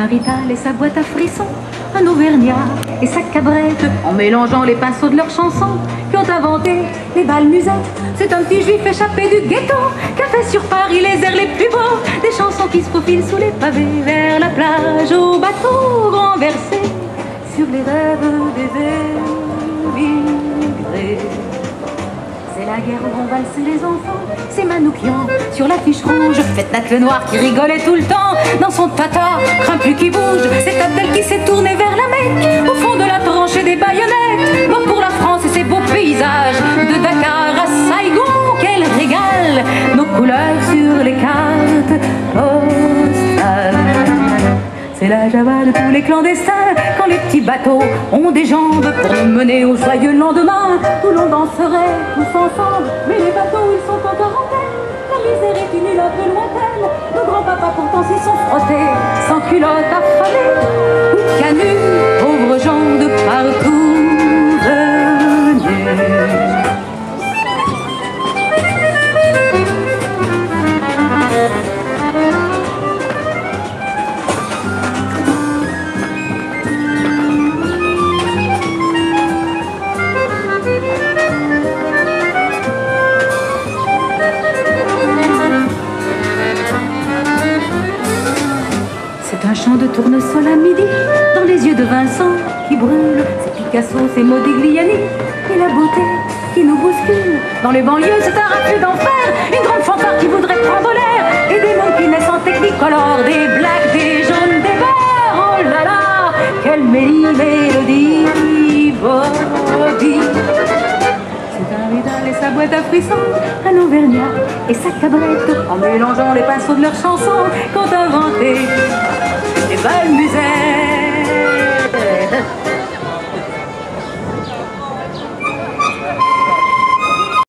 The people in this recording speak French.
un rital et sa boîte à frissons, un auvergnat et sa cabrette, en mélangeant les pinceaux de leurs chansons, qui ont inventé les bals musettes. C'est un petit juif échappé du ghetto, qui a fait sur Paris les airs les plus beaux, des chansons qui se faufilent sous les pavés, vers la plage, au bateau renversé, sur les rêves des émigrés. C'est la guerre où vont valser les enfants, c'est Manoukian sur l'affiche rouge. Faites Nat le Noir qui rigolait tout le temps dans son tata, craint plus qui bouge. C'est Abdel qui s'est tourné vers la Mecque, au fond de la tranchée des baïonnettes. Mort pour la France et ses beaux paysages, de Dakar à Saigon, qu'elle régale nos couleurs sur les cartes postales. C'est la Java de tous les clandestins, quand les petits bateaux ont des jambes pour nous mener au joyeux lendemain, où l'on danserait tous ensemble. Mais les bateaux, ils sont en quarantaine, la misère est une île un peu lointaine. Nos grands-papas pourtant s'y sont frottés, sans culottes affamées, ou canuts, pauvres gens de partout venus. C'est un chant de tournesol à midi, dans les yeux de Vincent qui brûlent. C'est Picasso, c'est Modigliani, et la beauté qui nous bouscule. Dans les banlieues, c'est un raffut d'enfer, une grande fanfare qui voudrait prendre l'air, et des mondes qui naissent en technicolore, des blacks, des jaunes, des verts. Oh là là, quelle mélodie, Bobby. C'est un rital et sa boîte à frissons, un auvergnat et sa cabrette, en mélangeant les pinceaux de leurs chansons, qu'ont inventé les bals musettes.